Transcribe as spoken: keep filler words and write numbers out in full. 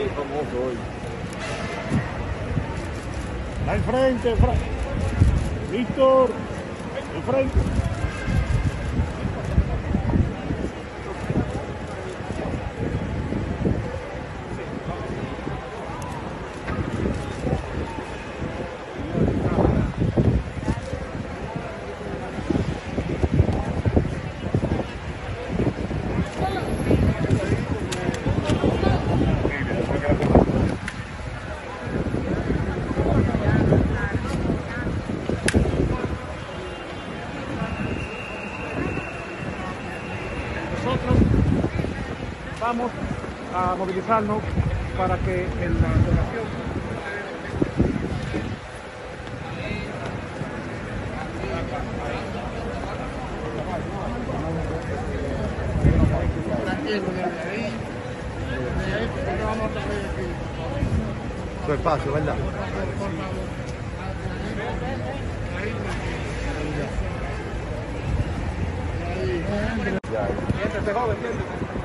famoso hoy. Al frente, Fra Víctor, al frente. Nosotros vamos a movilizarnos para que en la donación Su espacio, ¿verdad? siéntese, joven, siéntese.